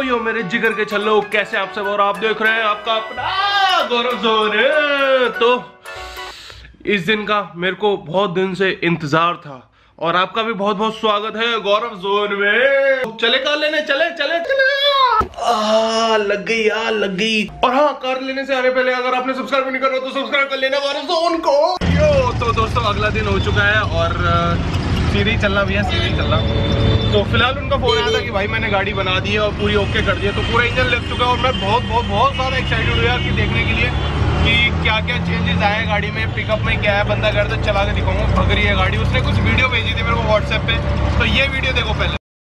यो मेरे जिगर के छल्लो, कैसे आप सब? और आप देख रहे हैं आपका अपना गौरव जोन। तो इस दिन का मेरे को बहुत दिन से इंतजार था और आपका भी बहुत बहुत स्वागत है गौरव जोन में। चले कार लेने, चले चले चले। लग गई यार, लग गई। और हाँ, कार लेने से आने पहले अगर आपने सब्सक्राइब नहीं करा तो सब्सक्राइब कर लेना गौरव जोन को। यो तो दोस्तों अगला दिन हो चुका है और सीधी चलना भी है, सीधी चलना। तो फिलहाल उनका फोन आया था कि भाई मैंने गाड़ी बना दी है और पूरी ओके कर दी है, तो पूरा इंजन लग चुका है और मैं बहुत ज़्यादा एक्साइटेड हुआ कि देखने के लिए कि क्या क्या चेंजेस आए हैं गाड़ी में, पिकअप में क्या है। बंदा घर तो चला के दिखाऊंगा, भग रही है गाड़ी। उसने कुछ वीडियो भेजी थी मेरे को व्हाट्सएप पे, तो ये वीडियो देखो पहले।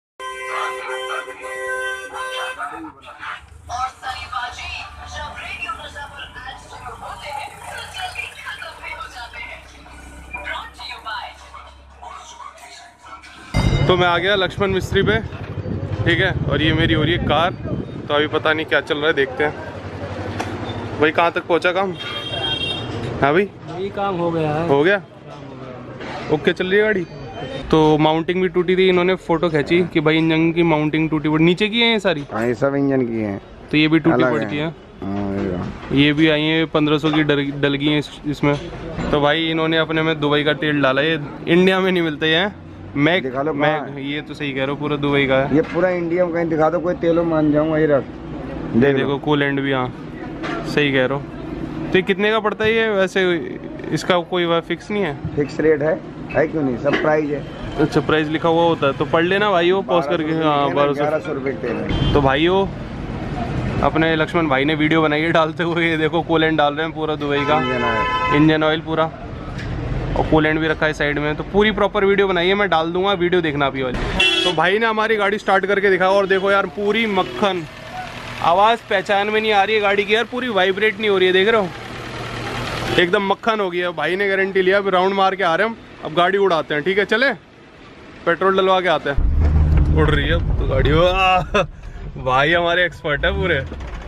तो मैं आ गया लक्ष्मण मिस्त्री पे, ठीक है, और ये मेरी हो रही है कार। तो अभी पता नहीं क्या चल रहा है, देखते हैं। भाई कहाँ तक पहुँचा काम? हाँ भाई, यही काम हो गया है। हो गया, ओके चल रही है गाड़ी। तो माउंटिंग भी टूटी थी, इन्होंने फोटो खींची कि भाई इंजन की माउंटिंग टूटी पड़ी। नीचे की है ये सारी? हाँ, ये सब इंजन की है। तो ये भी टूटी पड़ती है। ये भी आई है 1500 की डल गई है इसमें। तो भाई इन्होंने अपने में दुबई का तेल डाला, ये इंडिया में नहीं मिलता है। मैं ये तो सही कह रहा हूँ, पूरा दुबई का है। ये पूरा इंडिया में कहीं दिखा दो, कोई तेलो मान जाऊंगा। ये रख, देखो कूलेंट भी। हाँ सही कह रहे हो। तो ये कितने का पड़ता है ये वैसे? इसका कोई फिक्स नहीं है? फिक्स रेट है क्यों नहीं, सब प्राइस है। अच्छा, प्राइस लिखा हुआ होता है तो पढ़ लेना भाई वो पॉज करके। हाँ 1200 रुपये तेल है। तो भाई वो अपने लक्ष्मण भाई ने वीडियो बनाई है डालते हुए, ये देखो कूलेंट डाल रहे हैं पूरा दुबई का, इंजन ऑयल पूरा, और कूलेंट भी रखा है साइड में। तो पूरी प्रॉपर वीडियो बनाई है, मैं डाल दूंगा, वीडियो देखना भी वाली। तो भाई ने हमारी गाड़ी स्टार्ट करके दिखाया और देखो यार पूरी मक्खन, आवाज़ पहचान में नहीं आ रही है गाड़ी की यार, पूरी वाइब्रेट नहीं हो रही है, देख रहे हो, एकदम मक्खन हो गया। भाई ने गारंटी लिया, अब राउंड मार के आ रहे हैं हम, अब गाड़ी उड़ाते हैं। ठीक है चले, पेट्रोल डलवा के आते हैं। उड़ रही है अब तो गाड़ी। भाई हमारे एक्सपर्ट है पूरे।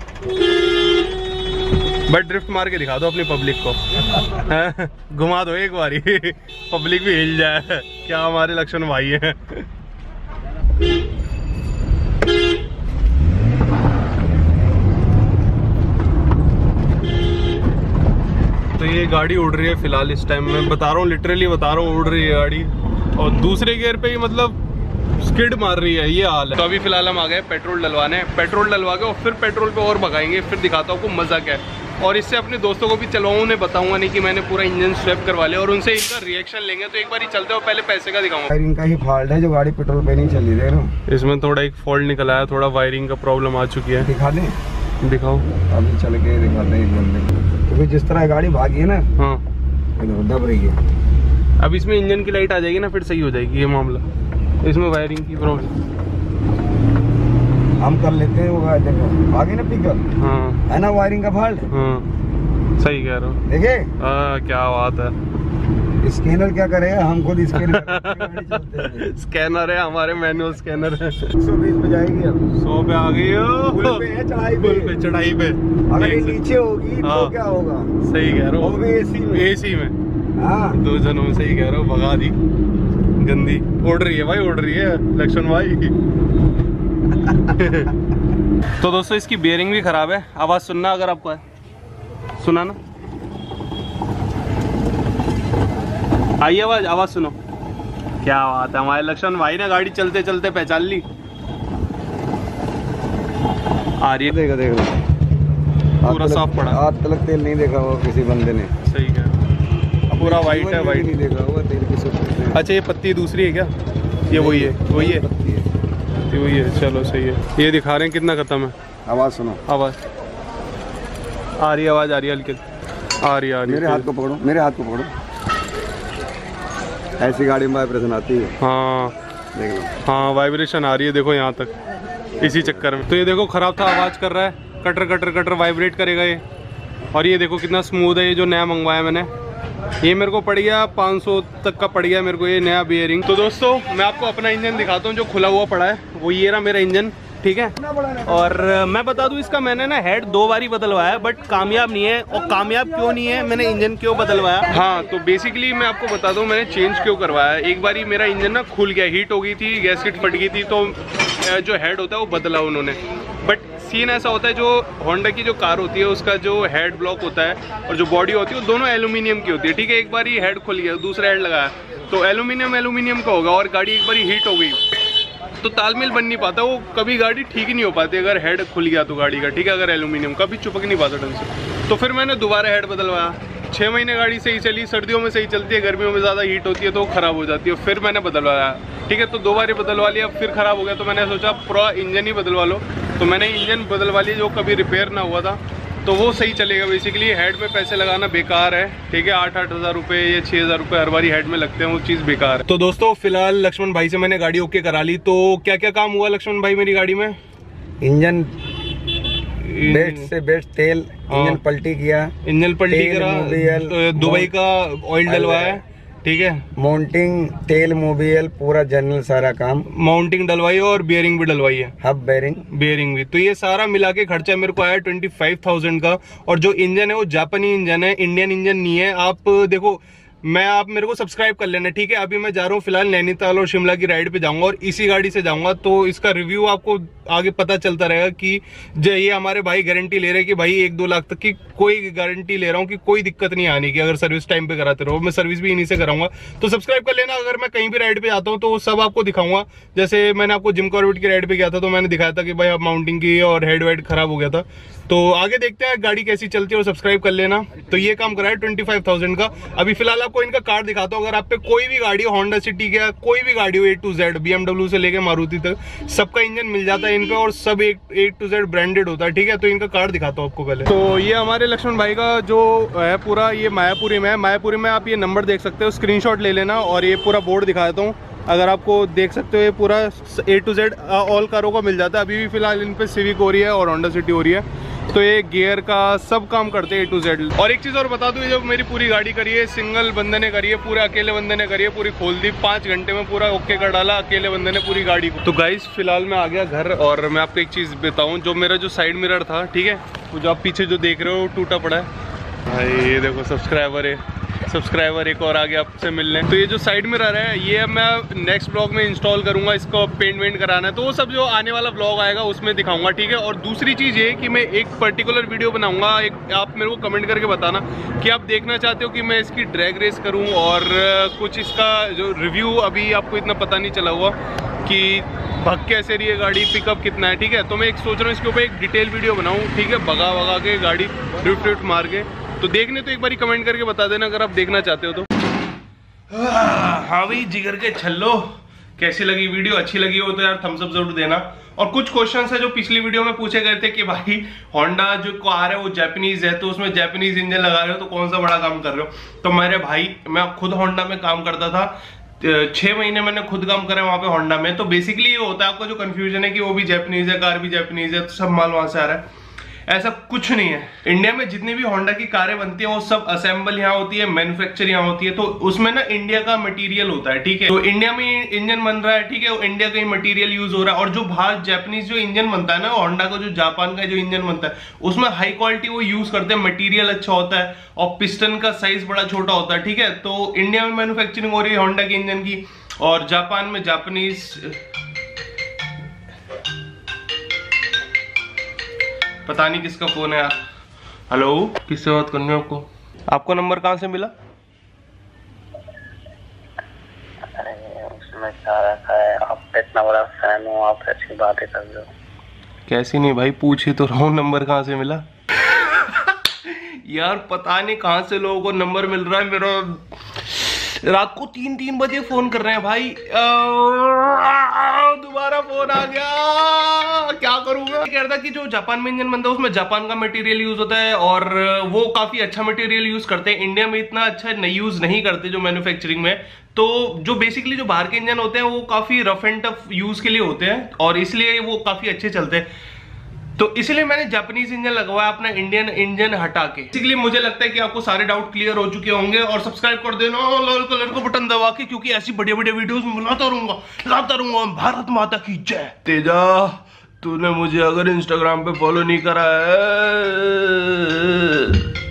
बट ड्रिफ्ट मार के दिखा दो अपनी पब्लिक को। घुमा दो एक बारी, पब्लिक भी हिल जाए। क्या हमारे लक्ष्मण भाई हैं। तो ये गाड़ी उड़ रही है फिलहाल इस टाइम, मैं बता रहा हूँ, लिटरली बता रहा हूँ, उड़ रही है गाड़ी। और दूसरे गियर पे ही मतलब स्किड मार रही है, ये हाल है। तो अभी फिलहाल हम आ गए पेट्रोल डलवाने, पेट्रोल डलवा के और फिर पेट्रोल पे और भगाएंगे, फिर दिखाता हूँ आपको मजा क्या है। और इससे अपने दोस्तों को भी चलवाऊँ, उन्हें बताऊंगा नहीं कि मैंने पूरा इंजन स्वैप करवा लिया, और उनसे इनका रिएक्शन लेंगे। तो एक बार ही चलते हो, पहले पैसे का दिखाऊंगा। वायरिंग का ही फॉल्ट है, जो गाड़ी पेट्रोल पे नहीं चली, देख रहे हो। इसमें थोड़ा एक फॉल्ट निकला है, थोड़ा वायरिंग का प्रॉब्लम आ चुकी है। दिखा दें? दिखाओ, अभी चल के दिखाते हैं बंदे को, क्योंकि जिस तरह गाड़ी भागी है ना, हाँ दब रही है। अब इसमें इंजन की लाइट आ जाएगी ना, फिर सही हो जाएगी ये मामला। इसमें वायरिंग की प्रॉब्लम हम कर लेते हैं, वो देखो आगे ना पिकअप। हाँ है ना, वायरिंग का फॉल्ट। हाँ सही कह रहे हो। देखे क्या बात है। स्कैनर क्या करेगा, हम खुद स्कैन करते स्कैनर है हमारे, मैनुअल स्कैनर है। 120 पे जाएगी, अब 100 पे आ गई हो। पुल पे है, चढ़ाई पे, चढ़ाई पे। अगर ये नीचे होगी तो क्या होगा? सही कह रहे हो, वो भी एसी में। एसी में। हाँ, 2 जनों में, सही कह रहे हो, भगा दी। गंदी उड़ रही है भाई, उड़ रही है लक्ष्मण भाई। तो दोस्तों इसकी बेयरिंग भी खराब है, आवाज सुनना अगर आपको है, सुना ना, आई आवाज, आवाज सुनो। क्या बात है, हमारे लक्ष्मण भाई ने गाड़ी चलते चलते पहचान ली। आ रही है, देखो देखो, पूरा साफ पड़ा। आज तक तेल नहीं देखा हुआ किसी बंदे ने। सही है, पूरा वाइट है, वाइट नहीं देखा हुआ तेल की सब। अच्छा ये पत्ती दूसरी है क्या? ये वही है, वही है, वही है। चलो सही है, ये दिखा रहे हैं कितना खत्म है। आवाज सुनो, आवाज आ रही है, आवाज आ रही है, हल्की आ रही है। मेरे हाथ को पकड़ो, मेरे हाथ को पकड़ो, ऐसी गाड़ी में वाइब्रेशन आती है। हाँ देख लो, हाँ वाइब्रेशन आ रही है, देखो यहाँ तक, इसी चक्कर में। तो ये देखो खराब था, आवाज कर रहा है, कटर कटर कटर वाइब्रेट करेगा ये। और ये देखो कितना स्मूथ है, ये जो नया मंगवाया मैंने, ये मेरे को पड़ गया 500 तक का पड़ गया मेरे को ये नया बियरिंग। तो दोस्तों मैं आपको अपना इंजन दिखाता हूँ जो खुला हुआ पड़ा है, वो ये रहा मेरा इंजन। ठीक है। और मैं बता दूं इसका मैंने ना हेड 2 बार ही बदलवाया है, बट कामयाब नहीं है। और कामयाब क्यों नहीं है, मैंने इंजन क्यों बदलवाया, हाँ तो बेसिकली मैं आपको बता दूं मैंने चेंज क्यों करवाया। एक बारी मेरा इंजन ना खुल गया, हीट हो गई थी, गैसकेट फट गई थी, तो जो हेड होता है वो बदला उन्होंने। बट सीन ऐसा होता है, जो होंडा की जो कार होती है उसका जो हेड ब्लॉक होता है और जो बॉडी होती है वो दोनों एल्यूमिनियम की होती है, ठीक है। एक बार ही हेड खुल गया, दूसरा हेड लगाया तो एल्यूमिनियम का होगा, और गाड़ी एक बार हीट हो गई तो तालमेल बन नहीं पाता, वो कभी गाड़ी ठीक ही नहीं हो पाती अगर हेड खुल गया तो गाड़ी का, ठीक है। अगर एल्यूमिनियम कभी चिपक नहीं पाता ढंग से। तो फिर मैंने दोबारा हेड बदलवाया। 6 महीने गाड़ी सही चली, सर्दियों में सही चलती है, गर्मियों में ज़्यादा हीट होती है तो ख़राब हो जाती है। फिर मैंने बदलवाया, ठीक है। तो 2 बार ही बदलवा लिया, फिर ख़राब हो गया तो मैंने सोचा पूरा इंजन ही बदलवा लो। तो मैंने इंजन बदलवा लिया जो कभी रिपेयर ना हुआ था, तो वो सही चलेगा। बेसिकली हेड में पैसे लगाना बेकार है, ठीक है। 8-8 हज़ार रुपये या 6 हज़ार रुपये हर बारी हेड में लगते हैं, वो चीज़ बेकार है। तो दोस्तों फिलहाल लक्ष्मण भाई से मैंने गाड़ी ओके करा ली। तो क्या क्या काम हुआ लक्ष्मण भाई मेरी गाड़ी में? इंजन बेस्ट से बेस्ट तेल, इंजन पलटी किया, दुबई का ऑयल डलवाया, ठीक है। माउंटिंग, तेल, मोबियल, पूरा जनरल सारा काम, माउंटिंग डलवाई और बियरिंग भी डलवाई है, हब बेयरिंग भी। तो ये सारा मिला के खर्चा मेरे को आया 25,000 का। और जो इंजन है वो जापानी इंजन है, इंडियन इंजन नहीं है। आप देखो, आप मेरे को सब्सक्राइब कर लेना, ठीक है। अभी मैं जा रहा हूँ फिलहाल नैनीताल और शिमला की राइड पे जाऊंगा और इसी गाड़ी से जाऊंगा, तो इसका रिव्यू आपको आगे पता चलता रहेगा कि जो ये हमारे भाई गारंटी ले रहे हैं कि भाई 1-2 लाख तक की कोई गारंटी ले रहा हूँ कि कोई दिक्कत नहीं आने की अगर सर्विस टाइम पे कराते रहो। मैं सर्विस भी इन्हीं से कराऊंगा, तो सब्सक्राइब कर लेना। अगर मैं कहीं भी राइड पे जाता हूँ तो सब आपको दिखाऊंगा। जैसे मैंने आपको जिम कॉर्बेट की राइड पे गया था तो मैंने दिखाया था कि भाई अब माउंटिंग की और हेड वेड खराब हो गया था। तो आगे देखते हैं गाड़ी कैसी चलती है और सब्सक्राइब कर लेना। तो ये काम कराया 25,000 का। अभी फिलहाल आपको इनका कार्ड दिखाता हूँ। अगर आप पे कोई भी गाड़ी हो, होंडा सिटी का कोई भी गाड़ी हो, A to Z, BMW से लेके मारुति तक सबका इंजन मिल जाता है इनका, और सब A to Z ब्रांडेड होता है, ठीक है। तो इनका कार्ड दिखाता हूँ आपको पहले। तो ये हमारे लक्ष्मण भाई का जो है पूरा, ये मायापुरी में है। मायापुरी में आप ये नंबर देख सकते हो, स्क्रीनशॉट ले लेना। और ये पूरा बोर्ड दिखा देता हूँ, अगर आपको देख सकते हो ये पूरा A to Z ऑल कारों का मिल जाता है। अभी भी फिलहाल इन पे सिविक हो रही है और होंडा सिटी हो रही है, तो ये गियर का सब काम करते हैं A to Z। और एक चीज़ और बता दूं, ये जो मेरी पूरी गाड़ी करी है सिंगल बंदे ने करी है, पूरे अकेले बंदे ने करी है, पूरी खोल दी 5 घंटे में, पूरा ओके कर डाला अकेले बंदे ने पूरी गाड़ी को। तो गाइस फिलहाल मैं आ गया घर, और मैं आपको एक चीज़ बताऊं, जो मेरा जो साइड मिरर था, ठीक है, वो जो आप पीछे जो देख रहे हो टूटा पड़ा है भाई। ये देखो सब्सक्राइबर एक और आ गया आपसे मिलने। तो ये जो साइड मिरर है ये मैं नेक्स्ट ब्लॉग में इंस्टॉल करूंगा, इसको पेंट वेंट कराना है, तो वो सब जो आने वाला ब्लॉग आएगा उसमें दिखाऊंगा, ठीक है। और दूसरी चीज़ ये कि मैं एक पर्टिकुलर वीडियो बनाऊंगा, आप मेरे को कमेंट करके बताना कि आप देखना चाहते हो कि मैं इसकी ड्रैग रेस करूं, और कुछ इसका जो रिव्यू अभी आपको इतना पता नहीं चला हुआ कि भग कैसे रही है गाड़ी, पिकअप कितना है, ठीक है। तो मैं एक सोच रहा हूँ इसके ऊपर एक डिटेल वीडियो बनाऊँ, ठीक है, भगा के गाड़ी ड्रिफ्ट मार के। तो देखने तो एक बार कमेंट करके बता देना अगर आप देखना चाहते हो तो। हाँ भाई जिगर के छल्लो, कैसी लगी वीडियो? अच्छी लगी हो तो यार थम्स अप जरूर देना। और कुछ क्वेश्चंस है जो पिछली वीडियो में पूछे गए थे कि भाई होंडा जो कार है वो जापानीज है, तो उसमें जापानीज इंजन लगा रहे हो तो कौन सा बड़ा काम कर रहे हो। तो मेरे भाई, मैं खुद होंडा में काम करता था, 6 महीने मैंने खुद काम करा वहां पे होंडा में। तो बेसिकली ये होता है, आपको जो कंफ्यूजन है कि वो भी जापानीज है, कार भी जापानीज है, तो सब माल वहां से आ रहा है, ऐसा कुछ नहीं है। इंडिया में जितनी भी होंडा की कारें बनती हैं वो सब असेंबल यहाँ होती है, मैन्युफैक्चर यहाँ होती है, तो उसमें ना इंडिया का मटेरियल होता है, ठीक है। तो इंडिया में इंजन बन रहा है, ठीक है, इंडिया का ही मटेरियल यूज हो रहा है। और जो बाहर जापानीज जो इंजन बनता है ना होंडा का, जो जापान का जो इंजन बनता है उसमें हाई क्वालिटी वो यूज करते हैं, मटीरियल अच्छा होता है और पिस्टन का साइज बड़ा छोटा होता है, ठीक है। तो इंडिया में मैन्युफैक्चरिंग हो रही है होंडा के इंजन की, और जापान में जापानीज। पता नहीं किसका फोन है यार। हेलो, किससे बात करनी है आपको? आपको नंबर कहाँ से मिला? उसमें क्या रखा है, आप इतना बड़ा फैन हो, आप ऐसी बातें कर रहे हो। कैसी नहीं भाई, पूछ ही तो रहा हूँ नंबर कहाँ से मिला। यार पता नहीं कहाँ से लोगों को नंबर मिल रहा है मेरा, रात को 3-3 बजे फोन कर रहे हैं भाई। दोबारा फोन आ गया, क्या करूंगा। कह रहा था कि जो जापान में इंजन बनता है उसमें जापान का मटेरियल यूज होता है और वो काफी अच्छा मटेरियल यूज करते हैं। इंडिया में इतना अच्छा यूज नहीं करते जो मैन्युफैक्चरिंग में। तो जो बेसिकली जो बाहर के इंजन होते हैं वो काफी रफ एंड टफ यूज के लिए होते हैं और इसलिए वो काफी अच्छे चलते हैं। तो इसलिए मैंने जापानीज इंजन लगवाया अपना इंडियन इंजन हटा के। बेसिकली मुझे लगता है कि आपको सारे डाउट क्लियर हो चुके होंगे और सब्सक्राइब कर देना लाल कलर को बटन दबा के, क्योंकि ऐसी बड़े बड़े वीडियोस में लाता रहूंगा। भारत माता की जय। तेजा तूने मुझे अगर इंस्टाग्राम पे फॉलो नहीं करा है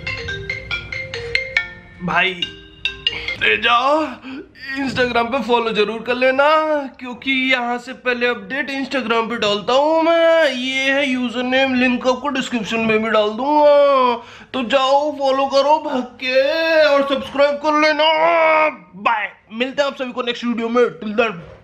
भाई, ले जाओ इंस्टाग्राम पे फॉलो जरूर कर लेना, क्योंकि यहाँ से पहले अपडेट इंस्टाग्राम पे डालता हूँ मैं। ये है यूजर नेम, लिंक आपको डिस्क्रिप्शन में भी डाल दूंगा, तो जाओ फॉलो करो भाग के और सब्सक्राइब कर लेना। बाय, मिलते हैं आप सभी को नेक्स्ट वीडियो में। Till then.